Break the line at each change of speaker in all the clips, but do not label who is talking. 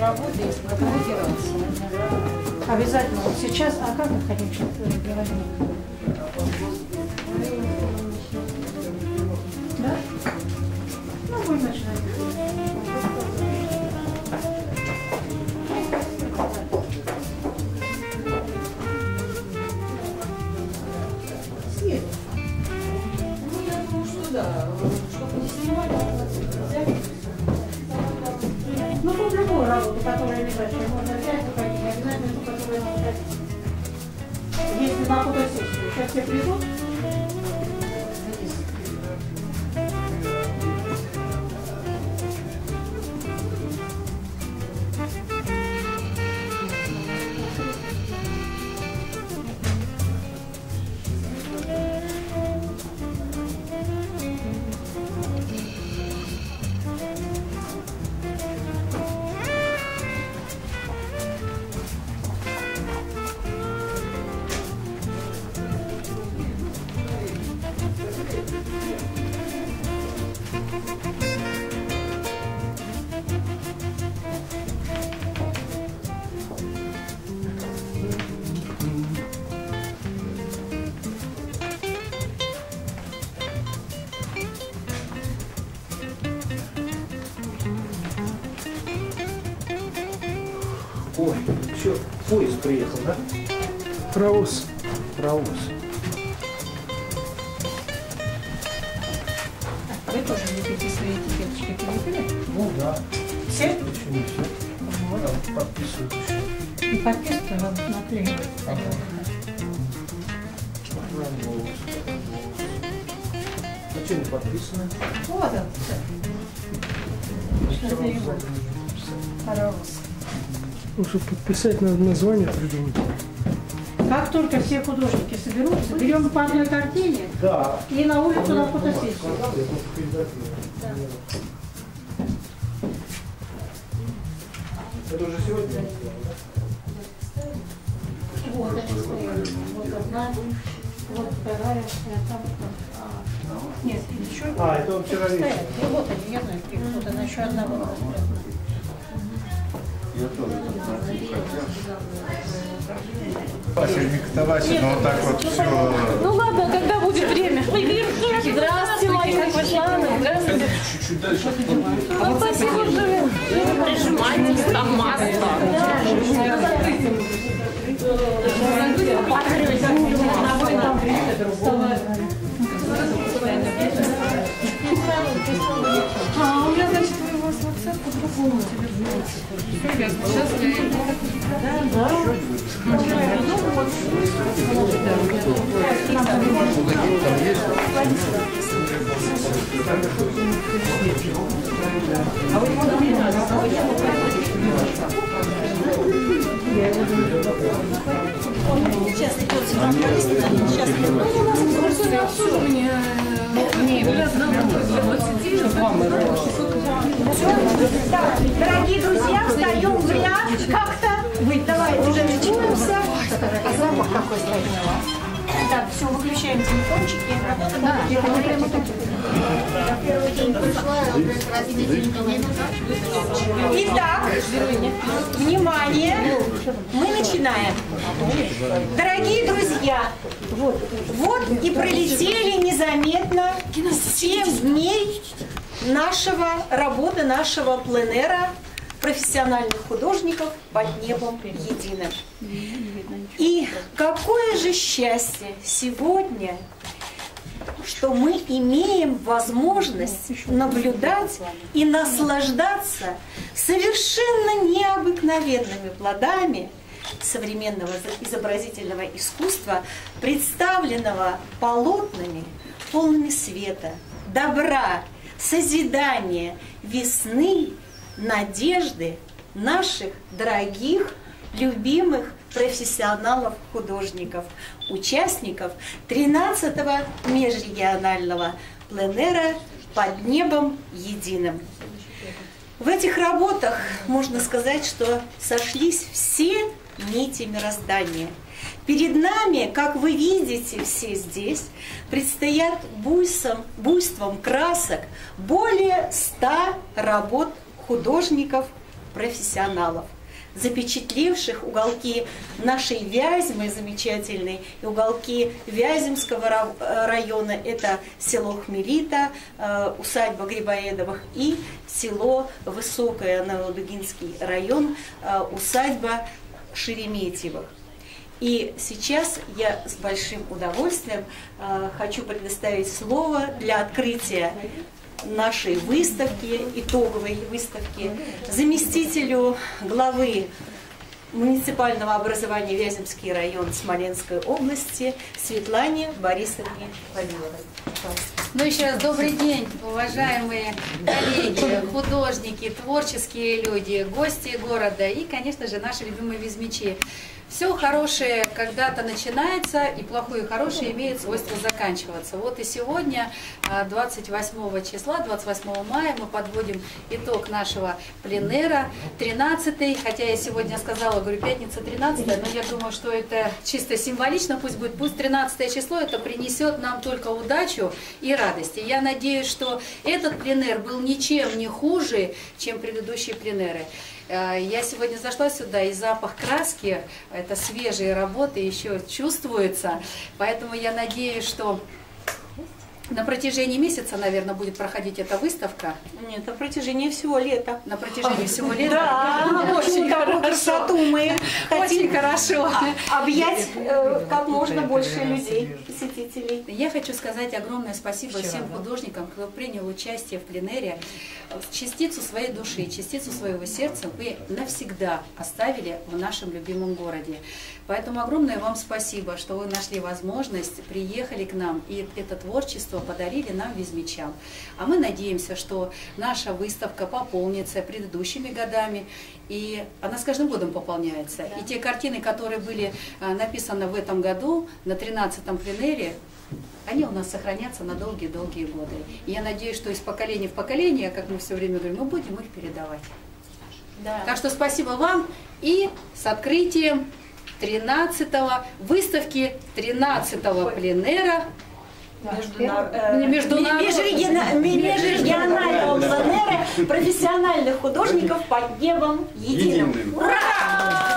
работы и сфотографироваться. Обязательно. Вот сейчас, а как мы хотим сейчас говорить? Да? Ну, будем начинать. Съесть. Ну, я думаю, что да. Чтобы не снимать, взять. Ну, тут любую работу, которая небольшая, можно взять, уходить, не обязательно ту, которую надо ходить. Если на фотосессию, сейчас все придут.
Ой, все, поезд приехал, да?
Паровоз.
Паровоз.
Вы тоже любите свои этикеточки прилепили?
Ну да.
Все?
Еще не все. Надо подписывать еще.
И подписку вам наклеивать.
Ага. А что не подписано?
Вот он. Это его. Паровоз.
Ну, чтобы подписать, надо название придумать.
Как только все художники соберутся, берем по одной картине
Да.
и на улицу на фотосессию.
Это уже сегодня?
Вот, это вот одна, вот вторая, это нет, еще.
А, это он вчера вечером.
И вот они, я знаю, вот она еще одна была.
Я тоже так не хотел. Вася, но вот так вот все.
Ну ладно, когда будет время? Здравствуйте, мои Светлана. Здравствуйте.
Чуть-чуть дальше.
Ну, спасибо, что вы прижимаетесь, там масло.
А, у меня, значит, вы у вас WhatsApp по-другому телефону. Сейчас я его...
Сейчас идет сюда полистка. Сейчас
Дорогие друзья, встаем в ряд как-то. Вы давайте уже начинаемся. А запах какой стоит? Так, все, выключаем телефончики. Итак, внимание, мы начинаем. Дорогие друзья, вот и пролетели незаметно 7 дней нашего работы, нашего пленэра профессиональных художников под небом единым. И какое же счастье сегодня, что мы имеем возможность наблюдать и наслаждаться совершенно необыкновенными плодами современного изобразительного искусства, представленного полотнами, полными света, добра, созидания, весны, надежды наших дорогих, любимых профессионалов-художников, участников 13-го межрегионального пленэра «Под небом единым». В этих работах можно сказать, что сошлись все нити мироздания. Перед нами, как вы видите все здесь, предстоят буйством красок более 100 работ художников профессионалов, запечатлевших уголки нашей Вязьмы замечательной и уголки Вяземского района. Это село Хмелита, усадьба Грибоедовых, и село Высокое, Новодугинский район, усадьба Шереметьевых. И сейчас я с большим удовольствием хочу предоставить слово для открытия нашей выставки, итоговой выставки, заместителю главы муниципального образования Вяземский район Смоленской области Светлане Борисовне Вавиловой.
Ну, еще раз добрый день, уважаемые коллеги, художники, творческие люди, гости города и, конечно же, наши любимые вязьмичи. Все хорошее когда-то начинается, и плохое и хорошее имеет свойство заканчиваться. Вот и сегодня, 28 числа, 28 мая, мы подводим итог нашего пленэра, 13-й, хотя я сегодня сказала, говорю, пятница 13-я, но я думаю, что это чисто символично, пусть 13 число, это принесет нам только удачу и радость. И я надеюсь, что этот пленэр был ничем не хуже, чем предыдущие пленэры. Я сегодня зашла сюда, и запах краски, это свежие работы, еще чувствуется. Поэтому я надеюсь, что на протяжении месяца, наверное, будет проходить эта выставка.
Нет, на протяжении всего лета.
На протяжении всего лета?
Да, очень такую красоту мы
очень хорошо
объять как можно больше людей, посетителей.
Я хочу сказать огромное спасибо всем художникам, кто принял участие в пленэре. Частицу своей души, частицу своего сердца вы навсегда оставили в нашем любимом городе. Поэтому огромное вам спасибо, что вы нашли возможность, приехали к нам и это творчество подарили нам, вязьмичам. А мы надеемся, что наша выставка пополнится предыдущими годами, и она с каждым годом пополняется. Да. И те картины, которые были написаны в этом году, на 13-м пленэре, они у нас сохранятся на долгие-долгие годы. И я надеюсь, что из поколения в поколение, как мы все время говорим, мы будем их передавать. Да. Так что спасибо вам, и с открытием 13-го выставки 13-го пленэра
межрегионального пленэра профессиональных художников по гебам единым. Ура!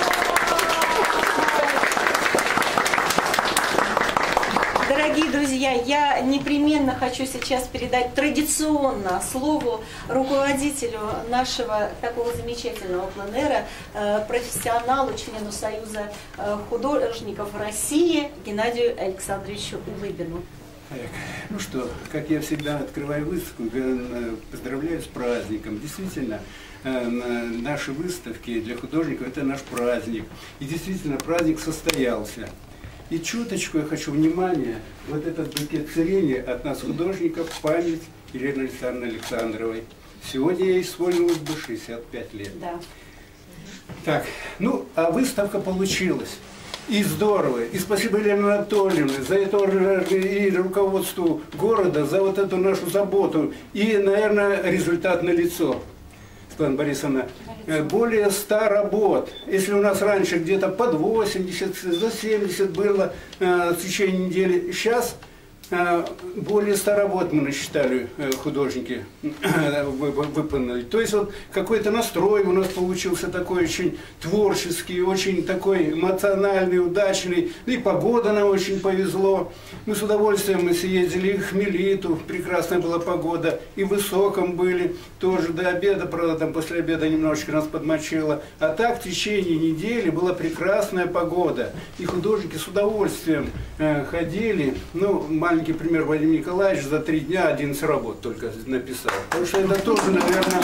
Дорогие друзья, я непременно хочу сейчас передать традиционно слово руководителю нашего такого замечательного пленэра, профессионалу, члену Союза художников России Геннадию Александровичу Улыбину.
Ну что, как я всегда открываю выставку, поздравляю с праздником. Действительно, наши выставки для художников – это наш праздник. И действительно, праздник состоялся. И чуточку я хочу внимания, вот этот букет сирени от нас, художников, в память Елены Александровны Александровой. Сегодня ей исполнилось бы 65 лет. Да. Так, ну, а выставка получилась. И здорово. И спасибо Елене Анатольевне за это, и руководству города за вот эту нашу заботу. И, наверное, результат налицо. Светлана Борисовна, более 100 работ. Если у нас раньше где-то под 80, за 70 было в течение недели, сейчас более 100 работ мы насчитали, художники выполнили. То есть вот какой-то настрой у нас получился такой очень творческий, очень такой эмоциональный, удачный. И погода нам очень повезло. Мы с удовольствием съездили и в Хмелиту, прекрасная была погода, и в Высоком были, тоже до обеда, правда, там после обеда немножечко нас подмочило. А так в течение недели была прекрасная погода. И художники с удовольствием ходили. Ну, маленький пример, Вадим Николаевич за 3 дня 11 работ только написал. Потому что это тоже, наверное,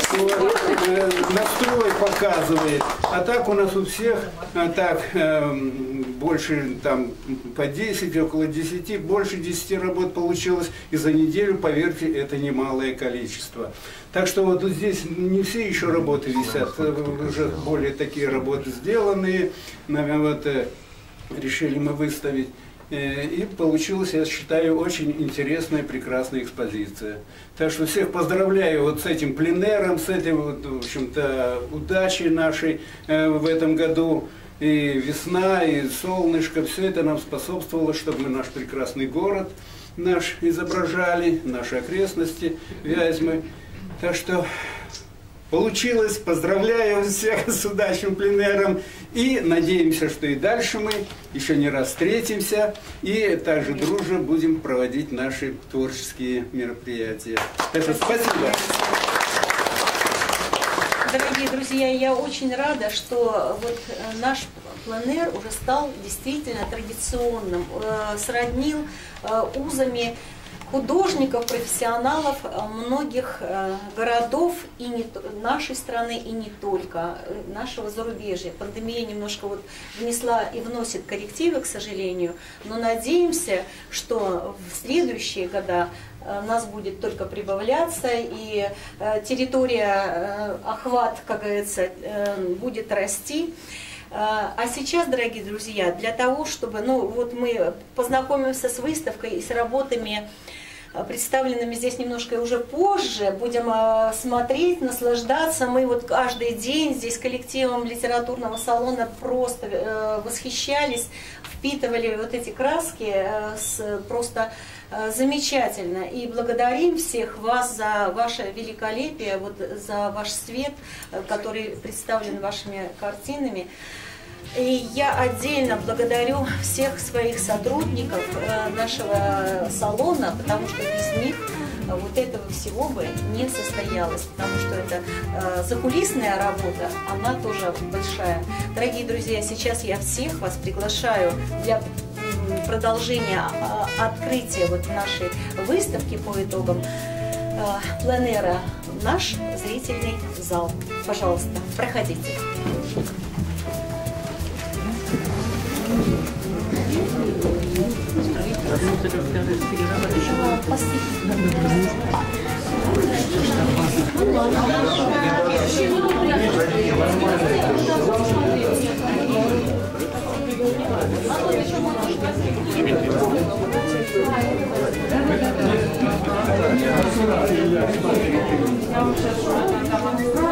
настрой показывает. А так у нас у всех так больше там по 10, около 10, больше 10 работ получилось. И за неделю, поверьте, это немалое количество. Так что вот здесь не все еще работы висят, уже более такие работы сделанные. Наверное, вот решили мы выставить. И получилась, я считаю, очень интересная, прекрасная экспозиция. Так что всех поздравляю вот с этим пленэром, с этим, вот, в общем-то, удачей нашей в этом году. И весна, и солнышко, все это нам способствовало, чтобы мы наш прекрасный город наш изображали, наши окрестности Вязьмы. Так что получилось. Поздравляю всех с удачным пленэром. И надеемся, что и дальше мы еще не раз встретимся. И также дружно будем проводить наши творческие мероприятия. Так что спасибо.
Дорогие друзья, я очень рада, что вот наш пленэр уже стал действительно традиционным, сроднил узами художников, профессионалов многих городов и не, нашей страны, и не только, нашего зарубежья. Пандемия немножко вот внесла и вносит коррективы, к сожалению, но надеемся, что в следующие года нас будет только прибавляться, и территория, охват, как говорится, будет расти. А сейчас, дорогие друзья, для того, чтобы, ну, вот мы познакомимся с выставкой и с работами, представленными здесь немножко уже позже, будем смотреть, наслаждаться. Мы вот каждый день здесь коллективом литературного салона просто восхищались, впитывали вот эти краски просто замечательно. И благодарим всех вас за ваше великолепие, вот за ваш свет, который представлен вашими картинами. И я отдельно благодарю всех своих сотрудников нашего салона, потому что без них вот этого всего бы не состоялось, потому что это закулисная работа, она тоже большая. Дорогие друзья, сейчас я всех вас приглашаю для продолжения открытия вот нашей выставки по итогам пленэра в наш зрительный зал. Пожалуйста, проходите.
Я вам сейчас